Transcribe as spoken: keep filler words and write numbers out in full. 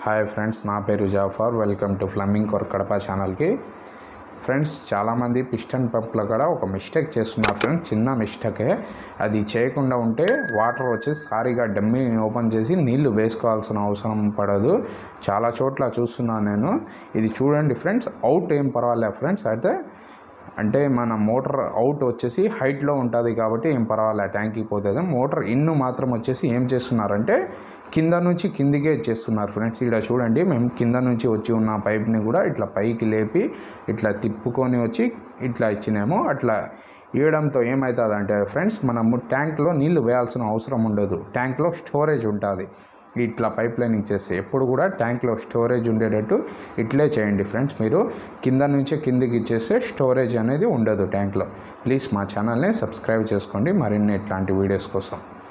Hi friends, నా పేరు Jafar. Welcome to ఫ్లమింగ్ కోర్ కడప ఛానల్కి. ఫ్రెండ్స్, చాలామంది పిస్టన్ పంప్లో కూడా ఒక మిస్టేక్ చేస్తున్నారు ఫ్రెండ్స్. చిన్న మిస్టేకే, అది చేయకుండా ఉంటే వాటర్ వచ్చి సారీగా డమ్మీ ఓపెన్ చేసి నీళ్లు వేసుకోవాల్సిన అవసరం పడదు. చాలా చోట్ల చూస్తున్నాను నేను. ఇది చూడండి ఫ్రెండ్స్, అవుట్ ఏం పర్వాలేదు ఫ్రెండ్స్. అయితే అంటే మన మోటార్ అవుట్ వచ్చేసి హైట్లో ఉంటుంది కాబట్టి ఏం పర్వాలేదు, ట్యాంక్కి పోతుంది. మోటార్ ఇన్ను మాత్రం వచ్చేసి ఏం చేస్తున్నారంటే కింద నుంచి కిందికే చేస్తున్నారు ఫ్రెండ్స్. ఇక్కడ చూడండి, మేము కింద నుంచి వచ్చి ఉన్న పైప్ని కూడా ఇట్లా పైకి లేపి ఇట్లా తిప్పుకొని వచ్చి ఇట్లా ఇచ్చినాము. అట్లా వేయడంతో ఏమవుతుందంటే ఫ్రెండ్స్, మనము ట్యాంక్లో నీళ్లు వేయాల్సిన అవసరం ఉండదు. ట్యాంక్లో స్టోరేజ్ ఉంటుంది. ఇట్లా పైప్ లైనింగ్ చేస్తే ఎప్పుడు కూడా ట్యాంక్లో స్టోరేజ్ ఉండేటట్టు ఇట్లే చేయండి ఫ్రెండ్స్. మీరు కింద నుంచే కిందికి ఇచ్చేస్తే స్టోరేజ్ అనేది ఉండదు ట్యాంక్లో. ప్లీజ్ మా ఛానల్ని సబ్స్క్రైబ్ చేసుకోండి మరిన్ని ఇట్లాంటి వీడియోస్ కోసం.